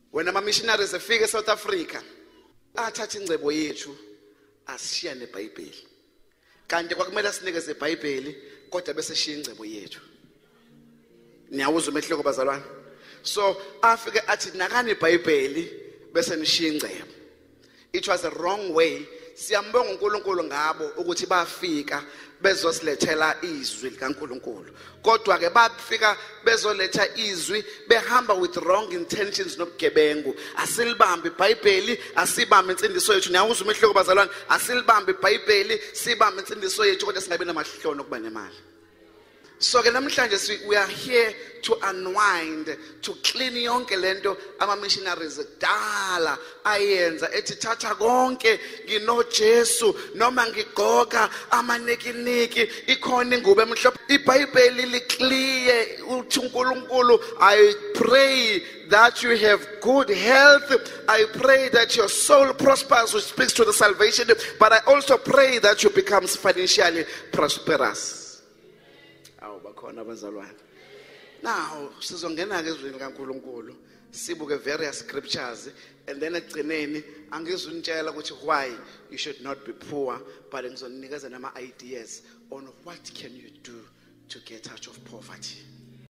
When ama-missionaries efika eSouth Africa, athatha ingcebo yethu asishiya neBhayibheli. Kanti kwakumele sinikeze iBhayibheli kodwa bese sishiya ingcebo yethu. Niyawuzwa umehloko bazalwane? So afike athi nakani iBhayibheli bese nishiya ingcebo. It was a wrong way. Siyambonga uNkulunkulu ngabo ukuthi bafika bezosilethela izwi likaNkulunkulu. Kodwa ke bafika bezoletha izwi behamba with wrong intentions nobugebengu. Asilibambe iBhayibheli, asibambe insindiso yethu. Niyawuzwa umehloko bazalwane? Asilibambe iBhayibheli, sibambe insindiso yethu kodwa singabe namahlono kuba nemali. So ke namhlanje we are here to unwind, to clean yonke lento ama-missionaries kudala ayenza ethi thatha konke ngino Jesu noma ngigqoka amanekiniki ikhona ingubo emhlophe. iBhayibheli liClear uthi uNkulunkulu, I pray that you have good health. I pray that your soul prospers, which speaks to the salvation, but I also pray that you become financially prosperous. Now, sizongena ke ezweni likaNkulunkulu, sibuke various scriptures, and then ekugcineni angizunitshela ukuthi why you should not be poor, but ngizonikeza nama ideas on what can you do to get out of poverty.